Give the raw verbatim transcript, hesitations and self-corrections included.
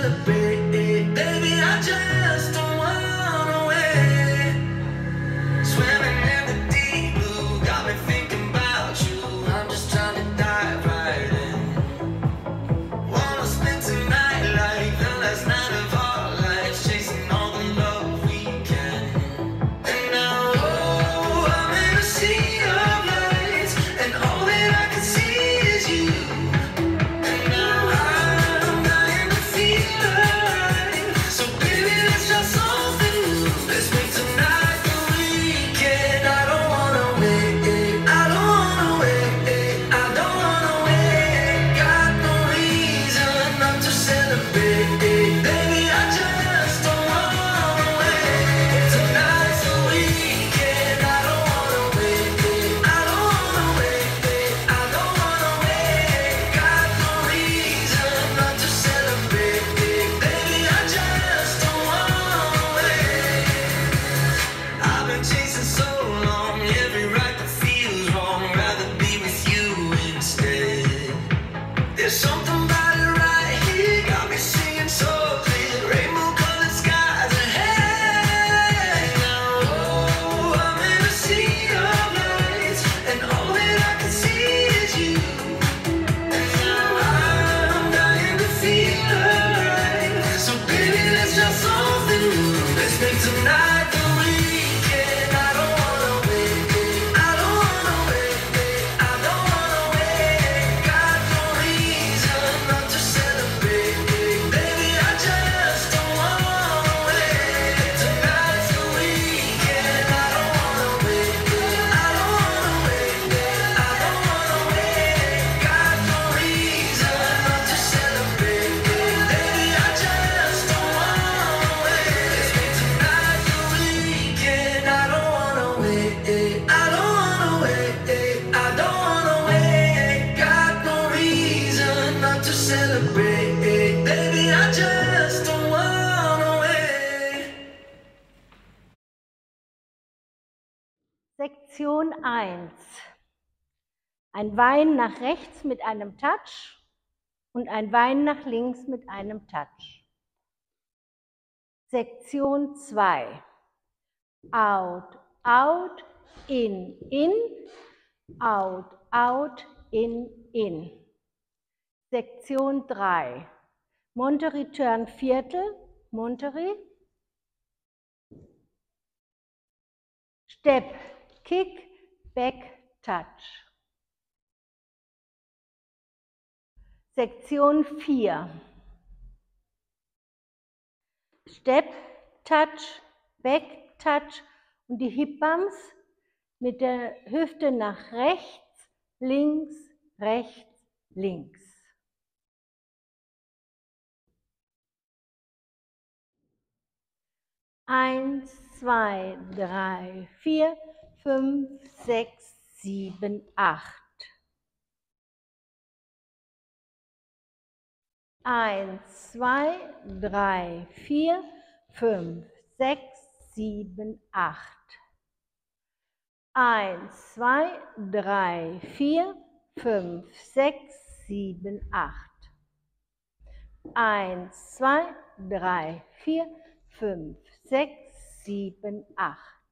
celebrate. Baby, I just don't wanna wait. Swimming in the deep blue, got me thinking about you. I'm just trying to dive right in. Wanna spend tonight like the last night of our lives, chasing all the love we can. And now, oh, I'm in a sea of lights, and all that I can see is you. And now I'm dying to feel alive. So baby, let's try something new. Let's make tonight the weekend. I don't wanna wait. I don't wanna wait. I don't wanna wait. Got no reason not to celebrate. Baby, I just don't wanna wait. Tonight's the weekend. I don't wanna wait. I don't wanna wait. I don't wanna wait. Got no reason not to celebrate. Baby, I just don't wanna wait. I've been chasing so long, every right that feels wrong. Rather be with you instead. There's something about it right here, got me singing so clear. Rainbow colored skies ahead. Now, oh, I'm in a sea of lights, and all that I can see is you. And now I'm dying to feel alive. So baby, let's try something new. Let's make tonight the weekend. I don't wanna wait. I don't wanna wait. I don't wanna wait. Got no reason not to celebrate. Baby, I just don't wanna wait. Tonight's the weekend. I don't wanna wait. I don't wanna wait. I don't wanna wait. Got no reason not to celebrate. Baby, I just don't wanna wait. Let's make tonight the weekend. I don't wanna wait. I don't wanna wait. I don't wanna wait. Got no reason not to celebrate. Baby, I just don't wanna wait. Sektion eins. Ein Wein nach rechts mit einem Touch und ein Wein nach links mit einem Touch. Sektion zwei. Out, out, in, in, out, out, in, in. Sektion drei. Monterey Turn Viertel, Monterey. Step, kick, back, touch. Sektion vier. Step, touch, back, touch und die Hip Bumps mit der Hüfte nach rechts, links, rechts, links. Eins, zwei, drei, vier, fünf, sechs, sieben, acht. Eins, zwei, drei, vier, fünf, sechs, sieben, acht. Eins, zwei, drei, vier, fünf, sechs, sieben, acht. Eins, zwei, drei, vier, fünf, sechs, sieben, acht.